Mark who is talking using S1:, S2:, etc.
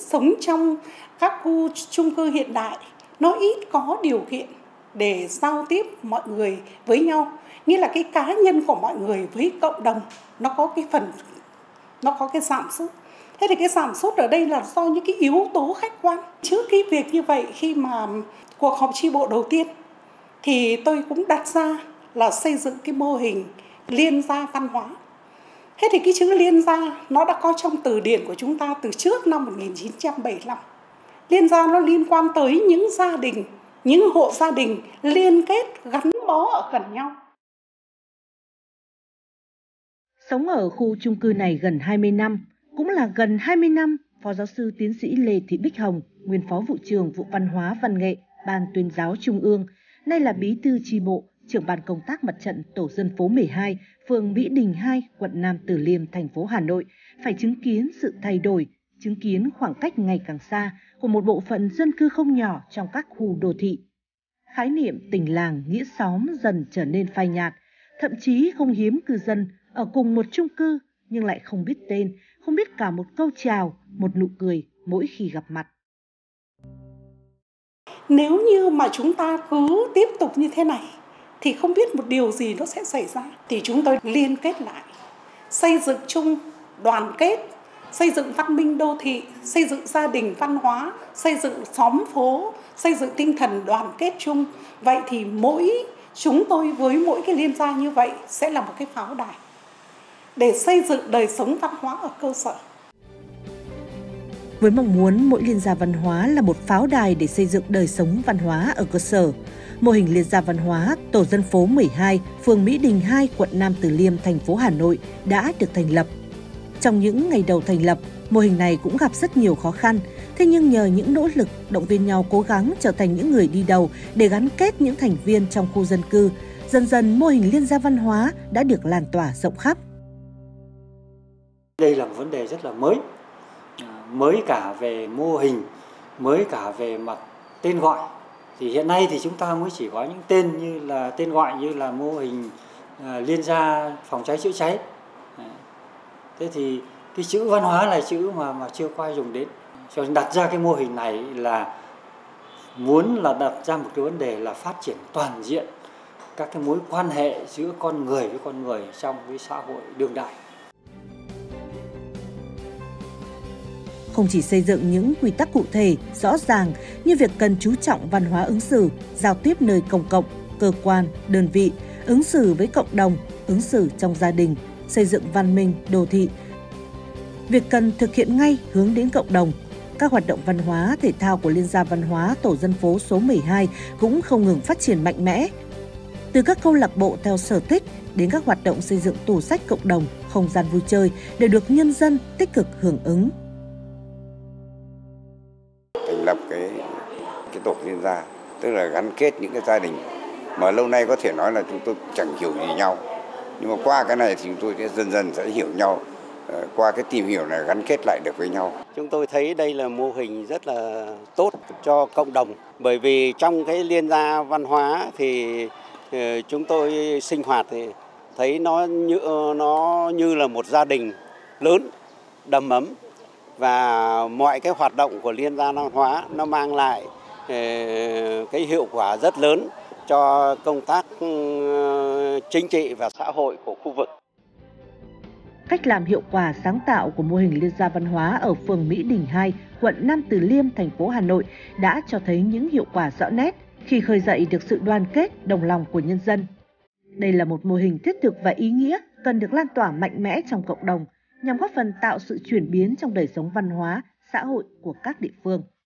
S1: sống trong các khu chung cư hiện đại, nó ít có điều kiện để giao tiếp mọi người với nhau. Nghĩa là cái cá nhân của mọi người với cộng đồng nó có cái giảm sút. Thế thì cái giảm sút ở đây là do những cái yếu tố khách quan. Trước cái việc như vậy, khi mà cuộc họp chi bộ đầu tiên thì tôi cũng đặt ra là xây dựng cái mô hình liên gia văn hóa. Thế thì cái chữ liên gia nó đã có trong từ điển của chúng ta từ trước năm 1975. Liên gia nó liên quan tới những gia đình, những hộ gia đình liên kết gắn bó ở gần nhau.
S2: Sống ở khu chung cư này gần 20 năm, cũng là gần 20 năm Phó giáo sư tiến sĩ Lê Thị Bích Hồng, nguyên Phó Vụ trưởng Vụ Văn hóa Văn nghệ, Ban Tuyên giáo Trung ương, nay là Bí thư chi bộ, trưởng ban công tác mặt trận tổ dân phố 12, phường Mỹ Đình 2, quận Nam Từ Liêm, thành phố Hà Nội, phải chứng kiến sự thay đổi, chứng kiến khoảng cách ngày càng xa của một bộ phận dân cư không nhỏ trong các khu đô thị. Khái niệm tình làng, nghĩa xóm dần trở nên phai nhạt, thậm chí không hiếm cư dân ở cùng một chung cư nhưng lại không biết tên, không biết cả một câu chào, một nụ cười mỗi khi gặp mặt.
S1: Nếu như mà chúng ta cứ tiếp tục như thế này thì không biết một điều gì nó sẽ xảy ra. Thì chúng tôi liên kết lại, xây dựng chung, đoàn kết, xây dựng văn minh đô thị, xây dựng gia đình văn hóa, xây dựng xóm phố, xây dựng tinh thần đoàn kết chung. Vậy thì chúng tôi với mỗi cái liên gia như vậy sẽ là một cái pháo đài để xây dựng đời sống văn hóa ở cơ sở.
S2: Với mong muốn mỗi liên gia văn hóa là một pháo đài để xây dựng đời sống văn hóa ở cơ sở, mô hình liên gia văn hóa tổ dân phố 12, phường Mỹ Đình 2, quận Nam Từ Liêm, thành phố Hà Nội đã được thành lập. Trong những ngày đầu thành lập, mô hình này cũng gặp rất nhiều khó khăn, thế nhưng nhờ những nỗ lực, động viên nhau cố gắng trở thành những người đi đầu để gắn kết những thành viên trong khu dân cư, dần dần mô hình liên gia văn hóa đã được lan tỏa rộng khắp.
S3: Đây là một vấn đề rất là mới cả về mô hình, mới cả về mặt tên gọi. Thì hiện nay thì chúng ta mới chỉ có những tên gọi như là mô hình liên gia phòng cháy chữa cháy. Thế thì cái chữ văn hóa là chữ mà chưa có ai dùng đến. Cho nên đặt ra cái mô hình này là muốn là đặt ra một cái vấn đề là phát triển toàn diện các cái mối quan hệ giữa con người với con người trong cái xã hội đương đại.
S2: Không chỉ xây dựng những quy tắc cụ thể, rõ ràng như việc cần chú trọng văn hóa ứng xử, giao tiếp nơi công cộng, cơ quan, đơn vị, ứng xử với cộng đồng, ứng xử trong gia đình, xây dựng văn minh, đô thị. Việc cần thực hiện ngay hướng đến cộng đồng. Các hoạt động văn hóa, thể thao của Liên gia văn hóa tổ dân phố số 12 cũng không ngừng phát triển mạnh mẽ. Từ các câu lạc bộ theo sở thích đến các hoạt động xây dựng tủ sách cộng đồng, không gian vui chơi đều được nhân dân tích cực hưởng ứng.
S4: Thành lập cái tổ liên gia, tức là gắn kết những cái gia đình mà lâu nay có thể nói là chúng tôi chẳng hiểu gì nhau, nhưng mà qua cái này thì chúng tôi sẽ dần sẽ hiểu nhau, qua cái tìm hiểu này gắn kết lại được với nhau.
S5: Chúng tôi thấy đây là mô hình rất là tốt cho cộng đồng, bởi vì trong cái liên gia văn hóa thì chúng tôi sinh hoạt thì thấy nó như là một gia đình lớn, đầm ấm. Và mọi cái hoạt động của liên gia văn hóa nó mang lại cái hiệu quả rất lớn cho công tác chính trị và xã hội của khu vực.
S2: Cách làm hiệu quả sáng tạo của mô hình liên gia văn hóa ở phường Mỹ Đình 2, quận Nam Từ Liêm, thành phố Hà Nội đã cho thấy những hiệu quả rõ nét khi khơi dậy được sự đoàn kết, đồng lòng của nhân dân. Đây là một mô hình thiết thực và ý nghĩa cần được lan tỏa mạnh mẽ trong cộng đồng, nhằm góp phần tạo sự chuyển biến trong đời sống văn hóa, xã hội của các địa phương.